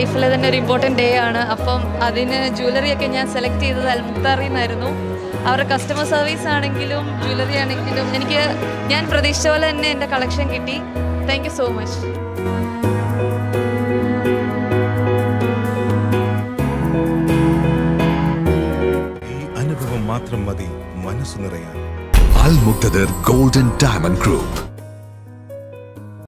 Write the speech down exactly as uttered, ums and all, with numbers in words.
ലൈഫിലെ തന്നെ ഒരു ഇമ്പോർട്ടൻറ്റ് ഡേ ആണ്. അപ്പം അതിന് ജ്വല്ലറിയൊക്കെ ഞാൻ സെലക്ട് ചെയ്തത് അൽമുക്താറിൽ നിന്നായിരുന്നു. അവരുടെ കസ്റ്റമർ സർവീസ് ആണെങ്കിലും ജ്വല്ലറി ആണെങ്കിലും എനിക്ക് ഞാൻ പ്രതീക്ഷിച്ച പോലെ തന്നെ എൻ്റെ കളക്ഷൻ കിട്ടി. Thank you so much. ഈ അനുഭവം മാത്രം മതി മനസ്സ് നിറയാൻ. Al Muqtadir Gold and Diamond Group.